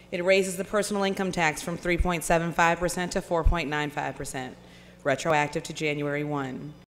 It raises the personal income tax from 3.75% to 4.95%, retroactive to January 1.